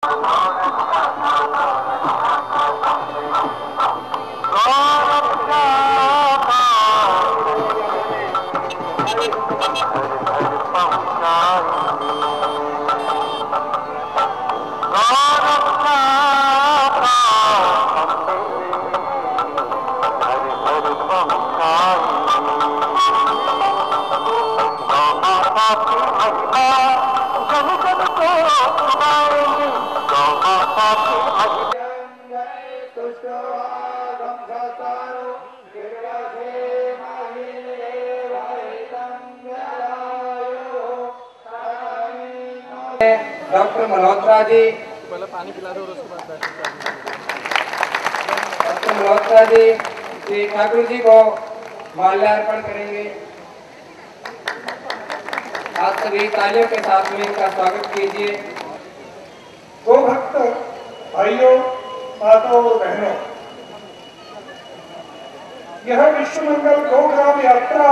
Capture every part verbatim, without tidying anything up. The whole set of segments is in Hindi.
डॉक्टर मल्होत्रा जी, पहले पानी पिला दो और उसके बाद डॉक्टर मल्होत्रा जी श्री ठाकुर जी को माल्यार्पण करेंगे। आप सभी तालियों के साथ में इनका स्वागत कीजिए। गो भक्त भाइयों, माताओं और बहनों, यह विश्व मंगल गोग्राम यात्रा,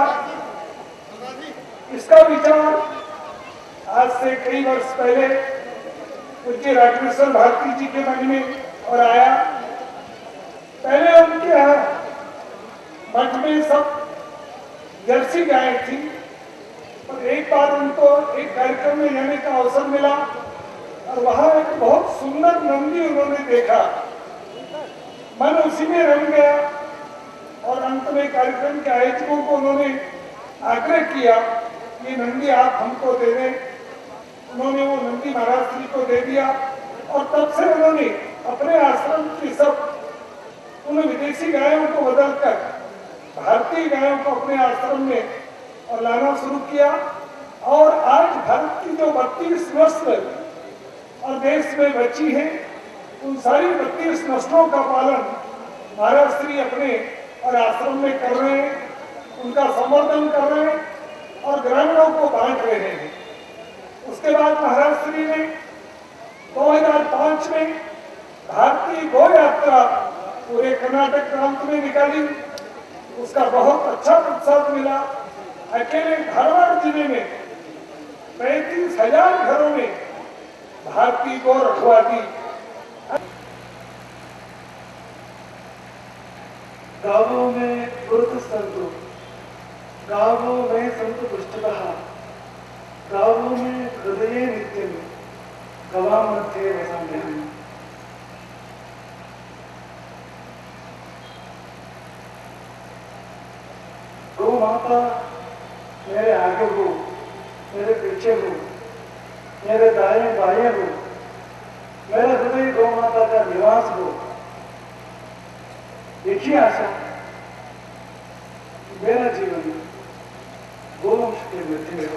इसका विचार आज से कई वर्ष पहले पूज्य राघवेश्वर भारती जी के मन में और आया। पहले उनके यहाँ मठ में सब जर्सी गाय थी, और एक बार उनको एक कार्यक्रम में जाने का अवसर मिला और वहां एक बहुत सुंदर नंदी उन्होंने देखा। मन उसी में रम गया और अंत में कार्यक्रम के आयोजकों को उन्होंने आग्रह किया कि नंदी आप हमको दे दें। उन्होंने वो नंदी महाराज जी को दे दिया और तब से उन्होंने अपने आश्रम की सब उन विदेशी गायों को बदलकर भारतीय गायों को अपने आश्रम में और लाना शुरू किया। और आज भारत की जो बत्तीस नस्ल और देश में बची है, उन सारी बत्तीस नस्लों का पालन महाराज श्री अपने और आश्रम में कर रहे हैं, उनका संवर्धन कर रहे हैं और ग्रामीणों को बांट रहे हैं। उसके बाद महाराज श्री ने दो हज़ार पाँच में भारतीय गो यात्रा पूरे कर्नाटक प्रांत में निकाली। उसका बहुत अच्छा प्रतिसाद मिला। अकेले धारवाड़ जिले में पैंतीस हजार घरों में भारतीय गौ रखवा दी। गावों में गुरुत संतो, गावों में संत पुष्टतः, गावों में हृदय नित्यम, गवा मध्य वसंत। गौ माता मेरे आगे हो, मेरे पीछे हो, मेरे दाएं बाएं हो, मेरा हृदय गौ माता का निवास हो। देखिए आशा, मेरा जीवन गोवंश के मध्य में हो।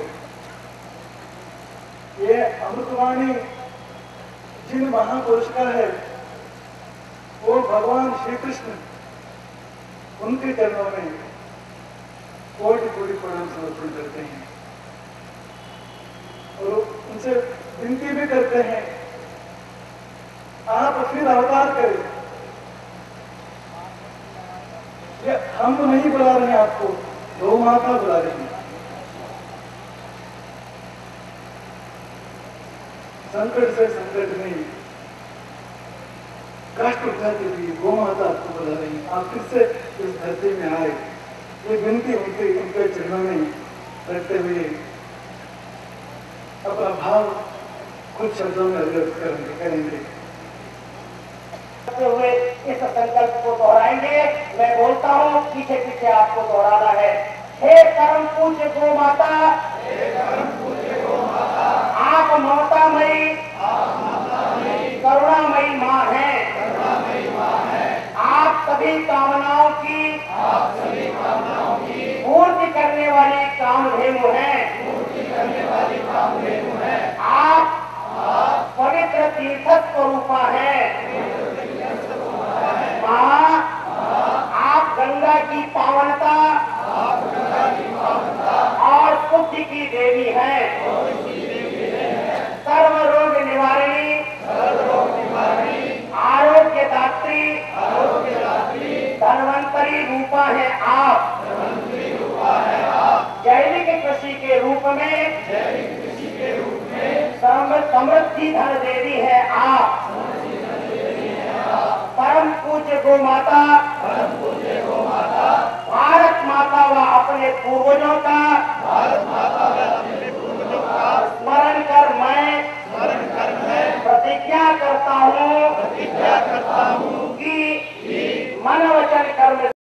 ये अमृतवाणी जिन महापुरुष का है, वो भगवान श्री कृष्ण, उनके चरणों में कोटि कोटि प्रणाम समर्पण करते हैं और उनसे विनती भी करते हैं, आप फिर अवतार करें। ये हम तो नहीं बुला रहे हैं आपको, गौ माता बुला रही है। संकट से संकट नहीं, कष्ट उठाते हुए गौ माता आपको बुला रही है। आप फिर से इस धरती में आए, ये विनती उनके उनके चरणों में रखते हुए अपना भाव कुछ शब्दों में अभिव्यक्त करेंगे। हुए इस संकल्प को दोहराएंगे। मैं बोलता हूँ, पीछे पीछे आपको दोहराना है। हे परम पूज्य गौ माता, आप ममतामयी करुणामयी माँ हैं। आप सभी कामनाओं की पूर्ति करने वाली कामधेनु हैं। आप पवित्र तीर्थ स्वरूपा हैं। माँ, आप गंगा की पावनता और शुद्धि की देवी हैं। सर्व रोग निवारणी, आरोग्य दात्री, धन्वंतरी रूपा है आप। जैविक कृषि के रूप में समृद्धि धन देवी है आप। गौ माता भारत माता व अपने पूर्वजों का स्मरण कर मैं प्रतिज्ञा करता हूँ कि मन वचन कर्म